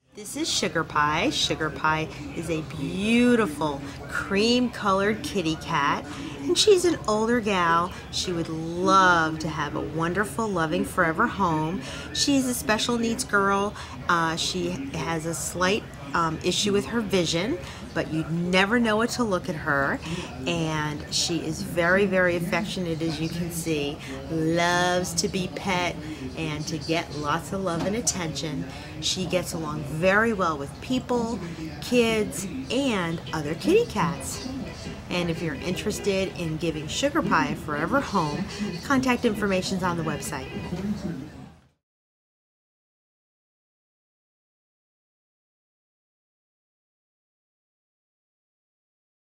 This is Sugar Pie. Sugar Pie is a beautiful cream-colored kitty cat, and she's an older gal. She would love to have a wonderful, loving, forever home. She's a special needs girl. She has a slight issue with her vision, but you'd never know it to look at her. And she is very, very affectionate, as you can see. Loves to be pet and to get lots of love and attention. She gets along very well with people, kids, and other kitty cats. And if you're interested in giving Sugar Pie a forever home, contact information is on the website.